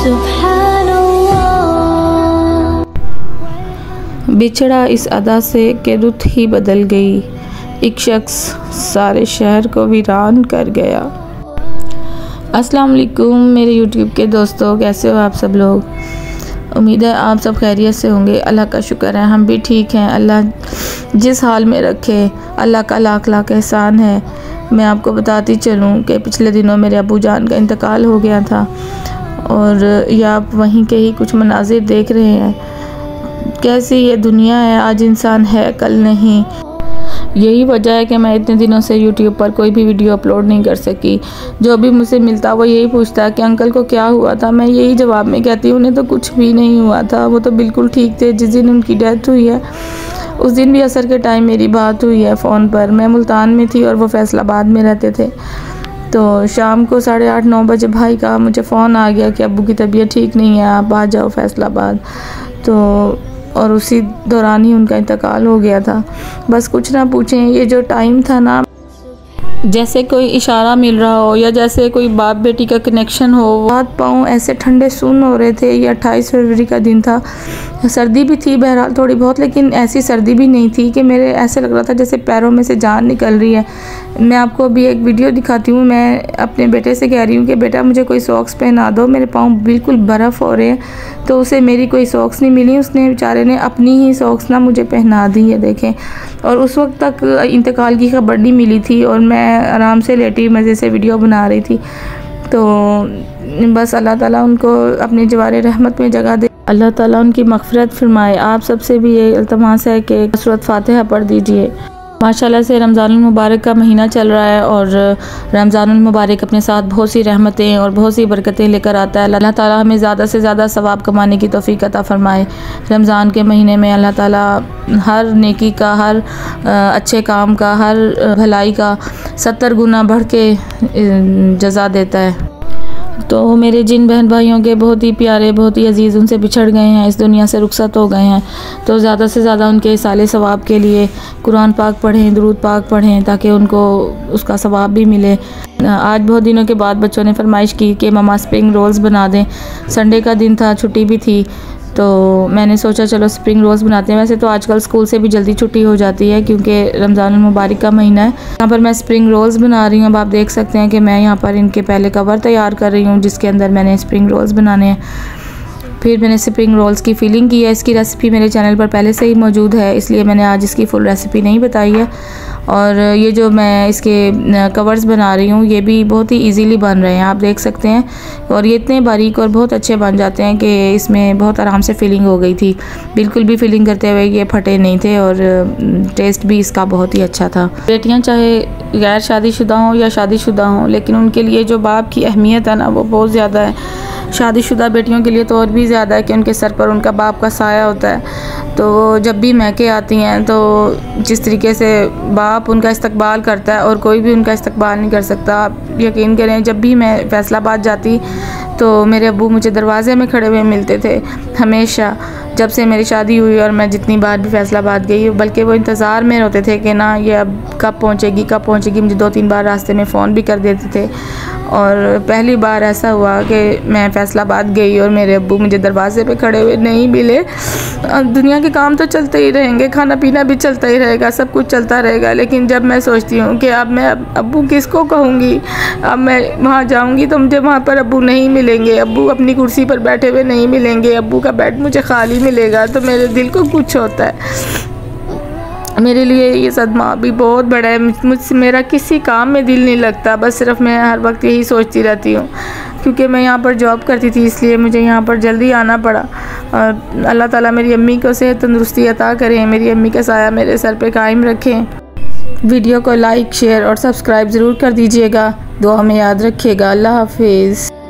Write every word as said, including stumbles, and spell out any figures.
बिछड़ा इस अदा से कि रुत ही बदल गई, एक शख्स सारे शहर को वीरान कर गया। अस्सलाम वालेकुम मेरे यूट्यूब के दोस्तों, कैसे हो आप सब लोग? उम्मीद है आप सब खैरियत से होंगे। अल्लाह का शुक्र है हम भी ठीक हैं। अल्लाह जिस हाल में रखे, अल्लाह का लाख लाख एहसान है। मैं आपको बताती चलूँ कि पिछले दिनों मेरे अबू जान का इंतकाल हो गया था और या आप वहीं के ही कुछ मनाजिर देख रहे हैं। कैसी ये दुनिया है, आज इंसान है कल नहीं। यही वजह है कि मैं इतने दिनों से यूट्यूब पर कोई भी वीडियो अपलोड नहीं कर सकी। जो भी मुझसे मिलता वो यही पूछता है कि अंकल को क्या हुआ था। मैं यही जवाब में कहती हूँ उन्हें तो कुछ भी नहीं हुआ था, वो तो बिल्कुल ठीक थे। जिस दिन उनकी डेथ हुई है उस दिन भी असर के टाइम मेरी बात हुई है फ़ोन पर। मैं मुल्तान में थी और वो फैसलाबाद में रहते थे। तो शाम को साढ़े आठ नौ बजे भाई का मुझे फ़ोन आ गया कि अब्बू की तबीयत ठीक नहीं है, आप आ जाओ फैसलाबाद। तो और उसी दौरान ही उनका इंतकाल हो गया था। बस कुछ ना पूछें, ये जो टाइम था ना, जैसे कोई इशारा मिल रहा हो या जैसे कोई बाप बेटी का कनेक्शन हो। हाथ पाँव ऐसे ठंडे सुन हो रहे थे। ये अट्ठाईस फरवरी का दिन था, सर्दी भी थी बहरहाल थोड़ी बहुत, लेकिन ऐसी सर्दी भी नहीं थी कि मेरे ऐसे लग रहा था जैसे पैरों में से जान निकल रही है। मैं आपको अभी एक वीडियो दिखाती हूँ। मैं अपने बेटे से कह रही हूँ कि बेटा मुझे कोई सॉक्स पहना दो, मेरे पाँव बिल्कुल बर्फ़ हो रहे हैं। तो उसे मेरी कोई सॉक्स नहीं मिली, उसने बेचारे ने अपनी ही सॉक्स ना मुझे पहना दी है, देखें। और उस वक्त तक इंतकाल की खबर नहीं मिली थी और मैं आराम से लेटी मज़े से वीडियो बना रही थी। तो बस अल्लाह ताला उनको अपनी जवारे रहमत में जगह दे, अल्लाह ताला उनकी मग़फ़िरत फरमाए। आप सबसे भी ये इल्तमास है कि सूरत फ़ातिहा पढ़ दीजिए। माशाल्लाह से रमज़ानुल मुबारक का महीना चल रहा है और रमज़ानुल मुबारक अपने साथ बहुत सी रहमतें और बहुत सी बरकतें लेकर आता है। अल्लाह ताला हमें ज़्यादा से ज़्यादा सवाब कमाने की तौफ़ीक अता फ़रमाए। रमज़ान के महीने में अल्लाह ताला हर नेकी का, हर अच्छे काम का, हर भलाई का सत्तर गुना बढ़ के जज़ा देता है। तो मेरे जिन बहन भाइयों के बहुत ही प्यारे, बहुत ही अजीज़ उनसे बिछड़ गए हैं, इस दुनिया से रुखसत हो गए हैं, तो ज़्यादा से ज़्यादा उनके साले सवाब के लिए कुरान पाक पढ़ें, दुरूद पाक पढ़ें, ताकि उनको उसका सवाब भी मिले। आज बहुत दिनों के बाद बच्चों ने फरमाइश की कि ममा स्प्रिंग रोल्स बना दें। संडे का दिन था, छुट्टी भी थी, तो मैंने सोचा चलो स्प्रिंग रोल्स बनाते हैं। वैसे तो आजकल स्कूल से भी जल्दी छुट्टी हो जाती है क्योंकि रमज़ानुल मुबारक का महीना है। यहाँ पर मैं स्प्रिंग रोल्स बना रही हूँ। अब आप देख सकते हैं कि मैं यहाँ पर इनके पहले कवर तैयार कर रही हूँ जिसके अंदर मैंने स्प्रिंग रोल्स बनाने हैं। फिर मैंने स्प्रिंग रोल्स की फिलिंग की है। इसकी रेसिपी मेरे चैनल पर पहले से ही मौजूद है, इसलिए मैंने आज इसकी फुल रेसिपी नहीं बताई है। और ये जो मैं इसके कवर्स बना रही हूँ ये भी बहुत ही इजीली बन रहे हैं, आप देख सकते हैं। और ये इतने बारीक और बहुत अच्छे बन जाते हैं कि इसमें बहुत आराम से फिलिंग हो गई थी। बिल्कुल भी फिलिंग करते हुए ये फटे नहीं थे और टेस्ट भी इसका बहुत ही अच्छा था। बेटियाँ चाहे गैर शादीशुदा हों या शादीशुदा हों, लेकिन उनके लिए जो बाप की अहमियत है ना वो बहुत ज़्यादा है। शादीशुदा बेटियों के लिए तो और भी ज़्यादा है कि उनके सर पर उनका बाप का साया होता है। तो जब भी मैके आती हैं तो जिस तरीके से बाप उनका इस्तकबाल करता है और कोई भी उनका इस्तकबाल नहीं कर सकता। आप यकीन करें, जब भी मैं फैसलाबाद जाती तो मेरे अब्बू मुझे दरवाज़े में खड़े हुए मिलते थे हमेशा, जब से मेरी शादी हुई और मैं जितनी बार भी फैसलाबाद गई। बल्कि वो इंतज़ार में होते थे कि ना ये अब कब पहुँचेगी कब पहुँचेगी। मुझे दो तीन बार रास्ते में फ़ोन भी कर देते थे। और पहली बार ऐसा हुआ कि मैं फैसलाबाद गई और मेरे अब्बू मुझे दरवाज़े पे खड़े हुए नहीं मिले। दुनिया के काम तो चलते ही रहेंगे, खाना पीना भी चलता ही रहेगा, सब कुछ चलता रहेगा, लेकिन जब मैं सोचती हूँ कि अब मैं अब्बू किसको कहूँगी, अब मैं वहाँ जाऊँगी तो मुझे वहाँ पर अब्बू नहीं मिलेंगे, अब्बू अपनी कुर्सी पर बैठे हुए नहीं मिलेंगे, अब्बू का बेड मुझे खाली मिलेगा, तो मेरे दिल को कुछ होता है। मेरे लिए ये सदमा भी बहुत बड़ा है। मुझसे मेरा किसी काम में दिल नहीं लगता, बस सिर्फ मैं हर वक्त यही सोचती रहती हूँ। क्योंकि मैं यहाँ पर जॉब करती थी इसलिए मुझे यहाँ पर जल्दी आना पड़ा। और अल्लाह ताला मेरी अम्मी को सेहत तंदुरुस्ती अता करें, मेरी अम्मी का साया मेरे सर पे कायम रखें। वीडियो को लाइक, शेयर और सब्सक्राइब ज़रूर कर दीजिएगा। दुआ में याद रखिएगा। अल्लाह हाफिज़।